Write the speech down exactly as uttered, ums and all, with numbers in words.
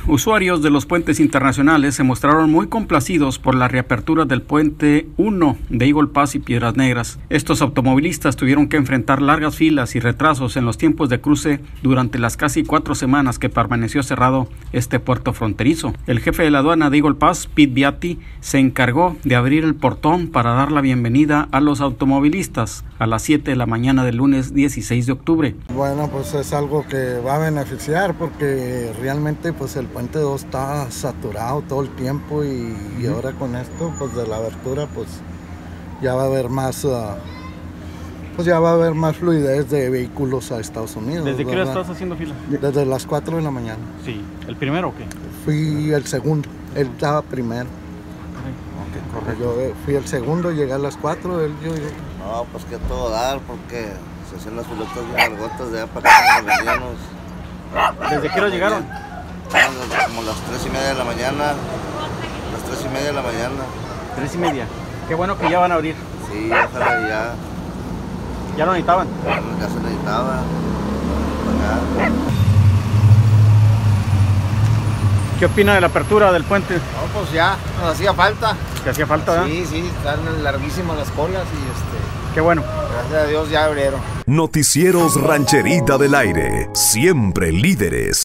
Usuarios de los puentes internacionales se mostraron muy complacidos por la reapertura del puente uno de Eagle Pass y Piedras Negras. Estos automovilistas tuvieron que enfrentar largas filas y retrasos en los tiempos de cruce durante las casi cuatro semanas que permaneció cerrado este puerto fronterizo. El jefe de la aduana de Eagle Pass, Pete Beatty, se encargó de abrir el portón para dar la bienvenida a los automovilistas a las siete de la mañana del lunes dieciséis de octubre. Bueno, pues es algo que va a beneficiar porque realmente pues el puente dos está saturado todo el tiempo y, y ahora con esto pues de la abertura pues ya va a haber más uh, pues ya va a haber más fluidez de vehículos a Estados Unidos. ¿Desde qué hora estás haciendo fila? Desde las cuatro de la mañana. Sí, ¿el primero o qué? Fui el segundo, él estaba primero. Okay, correcto. Yo fui el segundo, llegué a las cuatro, él yo, yo. No, pues que todo dar porque se hacen las filotas bien largotas de allá para acá nos veníamos. ¿Desde qué hora llegaron? Como las tres y media de la mañana. Las tres y media de la mañana. Tres y media. Qué bueno que ya van a abrir. Sí, ojalá ya. ¿Ya lo necesitaban? Ya, ya se necesitaba. Ya. ¿Qué opina de la apertura del puente? No, pues ya, nos hacía falta. ¿Que hacía falta, verdad? Sí, sí, están larguísimas las colas y este... Qué bueno. Gracias a Dios ya abrieron. Noticieros Rancherita del Aire, siempre líderes.